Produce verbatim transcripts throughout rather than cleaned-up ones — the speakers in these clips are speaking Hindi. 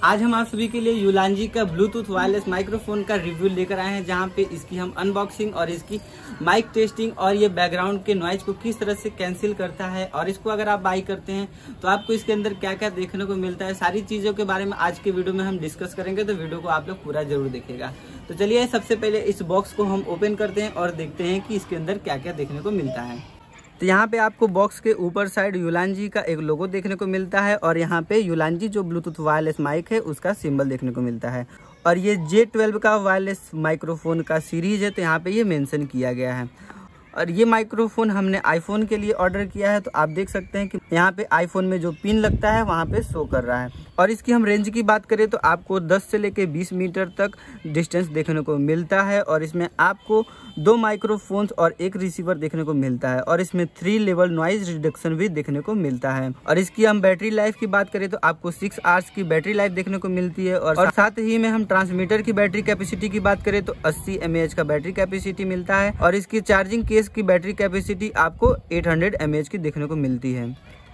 आज हम आप सभी के लिए यूलांजी का ब्लूटूथ वायरलेस माइक्रोफोन का रिव्यू लेकर आए हैं, जहां पे इसकी हम अनबॉक्सिंग और इसकी माइक टेस्टिंग और ये बैकग्राउंड के नॉइज को किस तरह से कैंसिल करता है और इसको अगर आप बाई करते हैं तो आपको इसके अंदर क्या क्या देखने को मिलता है, सारी चीज़ों के बारे में आज के वीडियो में हम डिस्कस करेंगे। तो वीडियो को आप लोग पूरा जरूर देखिएगा। तो चलिए सबसे पहले इस बॉक्स को हम ओपन करते हैं और देखते हैं कि इसके अंदर क्या क्या देखने को मिलता है। तो यहाँ पे आपको बॉक्स के ऊपर साइड यूलांजी का एक लोगो देखने को मिलता है और यहाँ पे यूलांजी जो ब्लूटूथ वायरलेस माइक है उसका सिंबल देखने को मिलता है। और ये जे ट्वेल्व का वायरलेस माइक्रोफोन का सीरीज है, तो यहाँ पे ये मेंशन किया गया है। और ये माइक्रोफोन हमने आईफोन के लिए ऑर्डर किया है, तो आप देख सकते हैं कि यहाँ पे आईफोन में जो पिन लगता है वहाँ पे शो कर रहा है। और इसकी हम रेंज की बात करें तो आपको दस से लेके बीस मीटर तक डिस्टेंस देखने को मिलता है। और इसमें आपको दो माइक्रोफोन्स और एक रिसीवर देखने को मिलता है और इसमें थ्री लेवल नॉइज रिडक्शन भी देखने को मिलता है। और इसकी हम बैटरी लाइफ की बात करें तो आपको सिक्स आवर्स की बैटरी लाइफ देखने को मिलती है। और, और साथ ही में हम ट्रांसमीटर की बैटरी कैपेसिटी की बात करें तो अस्सी एम ए एच का बैटरी कैपेसिटी मिलता है। और इसकी चार्जिंग केस की बैटरी कैपेसिटी आपको आठ सौ एम ए एच की देखने को मिलती है।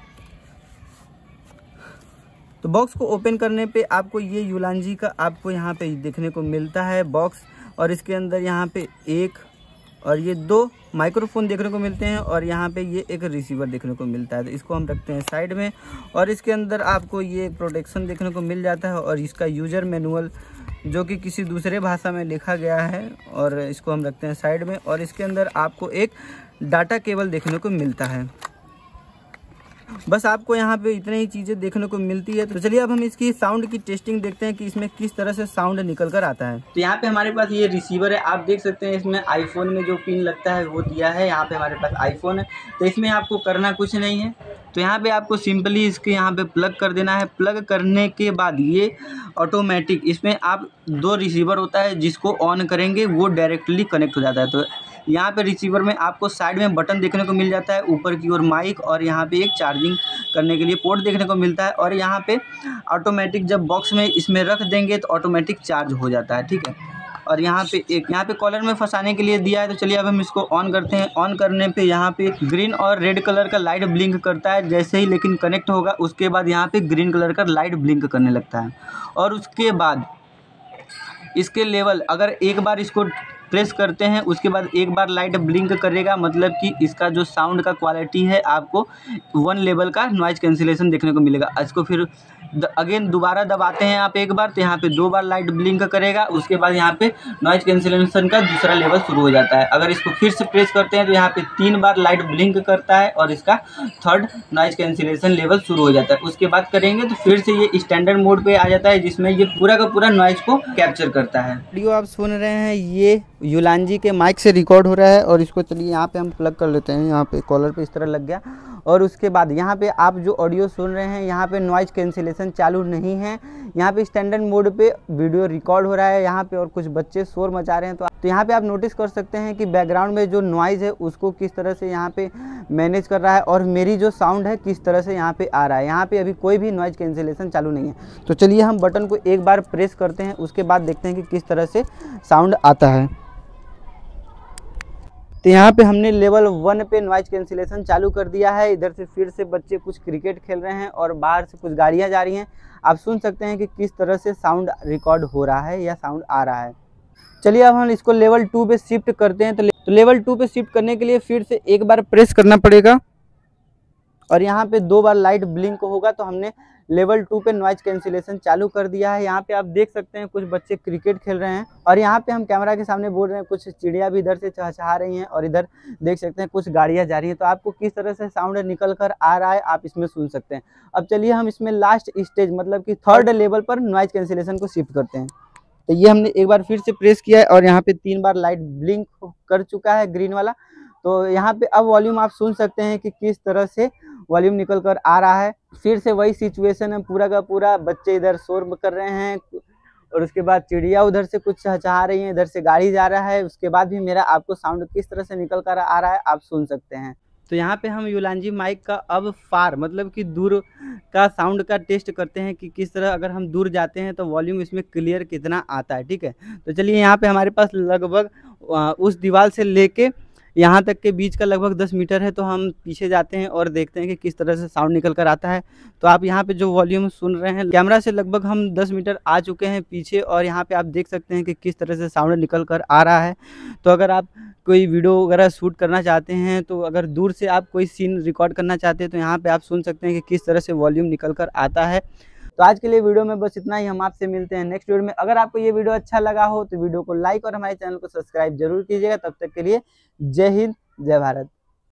तो बॉक्स को ओपन करने पे आपको ये यूलांजी का आपको यहाँ पे देखने को मिलता है बॉक्स। और इसके अंदर यहाँ पे एक और ये दो माइक्रोफोन देखने को मिलते हैं और यहाँ पे ये एक रिसीवर देखने को मिलता है। तो इसको हम रखते हैं साइड में। और इसके अंदर आपको ये प्रोटेक्शन देखने को मिल जाता है और इसका यूजर मैनुअल जो कि किसी दूसरे भाषा में लिखा गया है, और इसको हम रखते हैं साइड में। और इसके अंदर आपको एक डाटा केबल देखने को मिलता है। बस आपको यहाँ पे इतनी ही चीज़ें देखने को मिलती है। तो चलिए अब हम इसकी साउंड की टेस्टिंग देखते हैं कि इसमें किस तरह से साउंड निकल कर आता है। तो यहाँ पे हमारे पास ये रिसीवर है, आप देख सकते हैं इसमें आईफोन में जो पिन लगता है वो दिया है। यहाँ पे हमारे पास आईफोन है, तो इसमें आपको करना कुछ नहीं है। तो यहाँ पे आपको सिंपली इसके यहाँ पे प्लग कर देना है। प्लग करने के बाद ये ऑटोमेटिक इसमें आप दो रिसीवर होता है, जिसको ऑन करेंगे वो डायरेक्टली कनेक्ट हो जाता है। तो यहाँ पे रिसीवर में आपको साइड में बटन देखने को मिल जाता है, ऊपर की ओर माइक, और यहाँ पे एक चार्जिंग करने के लिए पोर्ट देखने को मिलता है। और यहाँ पे ऑटोमेटिक जब बॉक्स में इसमें रख देंगे तो ऑटोमेटिक चार्ज हो जाता है, ठीक है। और यहाँ पे एक यहाँ पे कॉलर में फंसाने के लिए दिया है। तो चलिए अब हम इसको ऑन करते हैं। ऑन करने पे यहाँ पे ग्रीन और रेड कलर का लाइट ब्लिंक करता है, जैसे ही लेकिन कनेक्ट होगा उसके बाद यहाँ पे ग्रीन कलर का लाइट ब्लिंक करने लगता है। और उसके बाद इसके लेवल अगर एक बार इसको प्रेस करते हैं उसके बाद एक बार लाइट ब्लिंक करेगा, मतलब कि इसका जो साउंड का क्वालिटी है आपको वन लेवल का नॉइज कैंसिलेशन देखने को मिलेगा। इसको फिर अगेन दोबारा दबाते हैं आप एक बार, तो यहाँ पे दो बार लाइट ब्लिंक करेगा, उसके बाद यहाँ पे नॉइज कैंसिलेशन का दूसरा लेवल शुरू हो जाता है। अगर इसको फिर से प्रेस करते हैं तो यहाँ पे तीन बार लाइट ब्लिंक करता है और इसका थर्ड नॉइज कैंसिलेशन लेवल शुरू हो जाता है। उसके बाद करेंगे तो फिर से ये स्टैंडर्ड मोड पे आ जाता है, जिसमें ये पूरा का पूरा नॉइज को कैप्चर करता है। वीडियो आप सुन रहे हैं ये यूलांजी के माइक से रिकॉर्ड हो रहा है। और इसको चलिए यहाँ पे हम प्लग कर लेते हैं। यहाँ पे कॉलर पे इस तरह लग गया। और उसके बाद यहाँ पे आप जो ऑडियो सुन रहे हैं यहाँ पे नॉइज कैंसिलेशन चालू नहीं है, यहाँ पे स्टैंडर्ड मोड पे वीडियो रिकॉर्ड हो रहा है यहाँ पे। और कुछ बच्चे शोर मचा रहे हैं, तो तो यहाँ पे आप नोटिस कर सकते हैं कि बैकग्राउंड में जो नॉइज़ है उसको किस तरह से यहाँ पे मैनेज कर रहा है और मेरी जो साउंड है किस तरह से यहाँ पे आ रहा है। यहाँ पे अभी कोई भी नॉइज कैंसिलेशन चालू नहीं है। तो चलिए हम बटन को एक बार प्रेस करते हैं, उसके बाद देखते हैं कि किस तरह से साउंड आता है। तो यहाँ पे हमने लेवल वन पे नॉइज कैंसिलेशन चालू कर दिया है। इधर से फिर से बच्चे कुछ क्रिकेट खेल रहे हैं और बाहर से कुछ गाड़ियाँ जा रही हैं। आप सुन सकते हैं कि किस तरह से साउंड रिकॉर्ड हो रहा है या साउंड आ रहा है। चलिए अब हम इसको लेवल टू पे शिफ्ट करते हैं। तो, ले, तो लेवल टू पे शिफ्ट करने के लिए फिर से एक बार प्रेस करना पड़ेगा और यहाँ पे दो बार लाइट ब्लिंक होगा। तो हमने लेवल टू पे नॉइज कैंसिलेशन चालू कर दिया है। यहाँ पे आप देख सकते हैं कुछ बच्चे क्रिकेट खेल रहे हैं और यहाँ पे हम कैमरा के सामने बोल रहे हैं, कुछ चिड़िया भी इधर से चहचहा रही हैं और इधर देख सकते हैं कुछ गाड़ियाँ जा रही हैं। तो आपको किस तरह से साउंड निकल कर आ रहा है आप इसमें सुन सकते हैं। अब चलिए हम इसमें लास्ट स्टेज मतलब कि थर्ड लेवल पर नॉइज कैंसिलेशन को शिफ्ट करते हैं। तो ये हमने एक बार फिर से प्रेस किया है और यहाँ पे तीन बार लाइट ब्लिंक कर चुका है ग्रीन वाला। तो यहाँ पे अब वॉल्यूम आप सुन सकते हैं कि किस तरह से वॉल्यूम निकल कर आ रहा है। फिर से वही सिचुएशन है, पूरा का पूरा बच्चे इधर शोर कर रहे हैं और उसके बाद चिड़िया उधर से कुछ चहचहा रही है, इधर से गाड़ी जा रहा है। उसके बाद भी मेरा आपको साउंड किस तरह से निकल कर आ रहा है आप सुन सकते हैं। तो यहाँ पे हम यूलांजी माइक का अब फार मतलब कि दूर का साउंड का टेस्ट करते हैं कि किस तरह अगर हम दूर जाते हैं तो वॉल्यूम इसमें क्लियर कितना आता है, ठीक है। तो चलिए यहाँ पे हमारे पास लगभग उस दीवार से लेके यहाँ तक के बीच का लगभग दस मीटर है। तो हम पीछे जाते हैं और देखते हैं कि किस तरह से साउंड निकल कर आता है। तो आप यहाँ पे जो वॉल्यूम सुन रहे हैं, कैमरा से लगभग हम दस मीटर आ चुके हैं पीछे, और यहाँ पे आप देख सकते हैं कि किस तरह से साउंड निकल कर आ रहा है। तो अगर आप कोई वीडियो वगैरह शूट करना चाहते हैं, तो अगर दूर से आप कोई सीन रिकॉर्ड करना चाहते हैं, तो यहाँ पे आप सुन सकते हैं कि किस तरह से वॉल्यूम निकल कर आता है। तो आज के लिए वीडियो में बस इतना ही। हम आपसे मिलते हैं नेक्स्ट वीडियो में। अगर आपको ये वीडियो अच्छा लगा हो तो वीडियो को लाइक और हमारे चैनल को सब्सक्राइब जरूर कीजिएगा। तब तक के लिए जय हिंद, जय भारत।